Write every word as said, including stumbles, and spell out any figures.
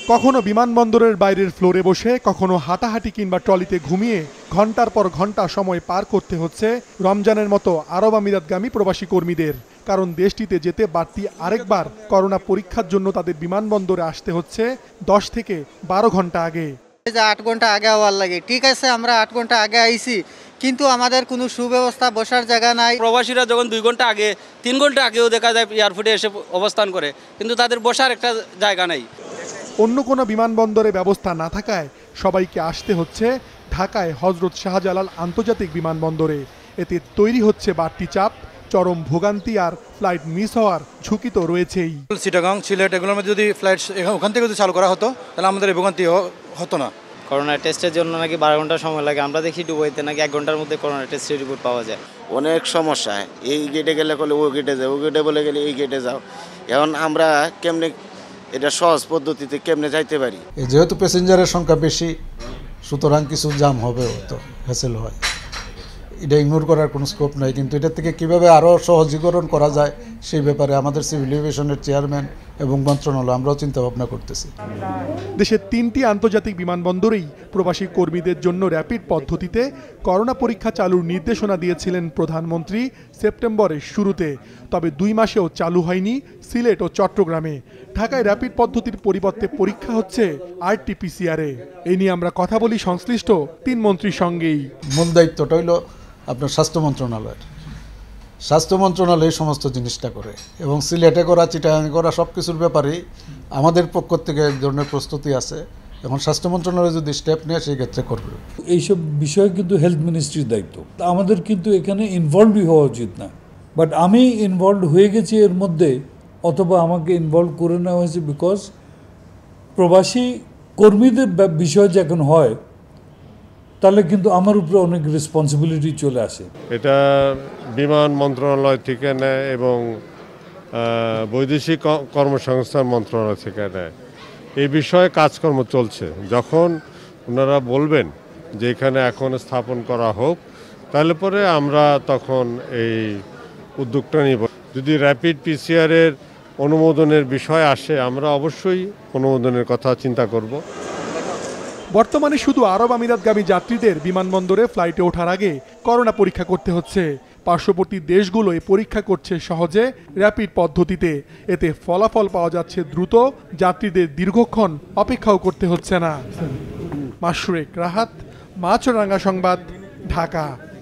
কখনো বিমানবন্দরের বাইরের ফ্লোরে বসে, কখনো হাঁটাহাঁটি কিংবা ট্রলিতে ঘুমিয়ে ঘন্টার পর ঘন্টা সময় পার করতে হচ্ছে রমজানের মতো আরব আমিরাতগামী প্রবাসী কর্মীদের। কারণ দেশটিতে যেতে বাড়তি আরেকবার করোনা পরীক্ষার জন্য তাদের বিমানবন্দরে আসতে হচ্ছে দশ থেকে বারো ঘন্টা আগে। আট ঘন্টা আগে হওয়ার লাগে, ঠিক আছে আমরা আট ঘন্টা আগে আইছি, কিন্তু আমাদের কোনো সুব্যবস্থা, বসার জায়গা নাই। প্রবাসীরা যখন দুই ঘন্টা আগে, তিন ঘন্টা আগেও দেখা যায় এয়ারপোর্টে এসে অবস্থান করে, কিন্তু তাদের বসার একটা জায়গা নেই। অন্য কোনো বিমানবন্দরে ব্যবস্থা না থাকায় সবাইকে আসতে হচ্ছে ঢাকায় হজরত শাহজালাল আন্তর্জাতিক বিমানবন্দরে। এতে তৈরি হচ্ছে বাড়তি চাপ, চরম ভোগান্তি আর ফ্লাইট মিস হওয়ার ঝুঁকি তো রয়েছেই। চিটাগাং, সিলেট এগুলোর মধ্যে যদি ফ্লাইট ওখান থেকে যদি চালু করা হতো তাহলে আমাদের এই ভোগান্তি হতো না। করোনা টেস্টের জন্য নাকি বারো ঘন্টা সময় লাগে, আমরা দেখি দুবাইতে নাকি এক ঘন্টার মধ্যে করোনা টেস্টের রিপোর্ট পাওয়া যায়। অনেক সমস্যা, এই গেটে গেলে বলে ও গেটে যাও, ও গেটে বলে গেলে এই গেটে যাও। এখন আমরা কেমনে এটা সহজ পদ্ধতিতে কেমনে যাইতে পারি? যেহেতু প্যাসেঞ্জারের সংখ্যা বেশি, সুতরাং কিছু জাম হবে, তো হ্যাসেল হয়, এটা ইগনোর করার কোনো স্কোপ নাই। কিন্তু এটা থেকে কীভাবে আরও সহজীকরণ করা যায় সেই ব্যাপারে আমাদের সিভিল এভিয়েশনের চেয়ারম্যান এবং মন্ত্রণালয় আমরাও চিন্তা ভাবনা করতেছি। দেশের তিনটি আন্তর্জাতিক বিমানবন্দরেই প্রবাসী কর্মীদের জন্য র্যাপিড পদ্ধতিতে করোনা পরীক্ষা চালুর নির্দেশনা দিয়েছিলেন প্রধানমন্ত্রী সেপ্টেম্বরের শুরুতে। তবে দুই মাসেও চালু হয়নি সিলেট ও চট্টগ্রামে। ঢাকায় র্যাপিড পদ্ধতির পরিবর্তে পরীক্ষা হচ্ছে আর টি পি সি আর এ। এই নিয়ে আমরা কথা বলি সংশ্লিষ্ট তিন মন্ত্রীর সঙ্গেই। মূল দায়িত্বটা হইল আপনার স্বাস্থ্য মন্ত্রণালয়ের। স্বাস্থ্য মন্ত্রণালয় সমস্ত জিনিসটা করে, এবং সিলেটে করা, চিটাগাং করা সব কিছুর ব্যাপারেই আমাদের পক্ষ থেকে এক ধরনের প্রস্তুতি আছে। এখন স্বাস্থ্য মন্ত্রণালয় যদি স্টেপ নেয় সেই ক্ষেত্রে করবে। এইসব বিষয় কিন্তু হেলথ মিনিস্ট্রির দায়িত্ব, আমাদের কিন্তু এখানে ইনভলভই হওয়া উচিত না। বাট আমি ইনভলভ হয়ে গেছি এর মধ্যে, অথবা আমাকে ইনভলভ করে নেওয়া হয়েছে বিকজ প্রবাসী কর্মীদের বিষয় যখন হয় তাহলে কিন্তু আমার উপরে অনেক রেসপন্সিবিলিটি চলে আসে। এটা বিমান মন্ত্রণালয় থেকে নেয় এবং বৈদেশিক কর্মসংস্থান মন্ত্রণালয় থেকে নেয়। এই বিষয়ে কাজকর্ম চলছে। যখন ওনারা বলবেন যে এখানে এখন স্থাপন করা হোক, তাহলে পরে আমরা তখন এই উদ্যোগটা নিব। যদি র্যাপিড পিসিআরের অনুমোদনের বিষয় আসে, আমরা অবশ্যই অনুমোদনের কথা চিন্তা করব। বর্তমানে শুধু আরব আমিরাতগামী যাত্রীদের বিমানবন্দরে ফ্লাইটে ওঠার আগে করোনা পরীক্ষা করতে হচ্ছে। পার্শ্ববর্তী দেশগুলো এই পরীক্ষা করছে সহজে র্যাপিড পদ্ধতিতে। এতে ফলাফল পাওয়া যাচ্ছে দ্রুত, যাত্রীদের দীর্ঘক্ষণ অপেক্ষাও করতে হচ্ছে না। মাশরুক রাহাত, মাছরাঙ্গা সংবাদ, ঢাকা।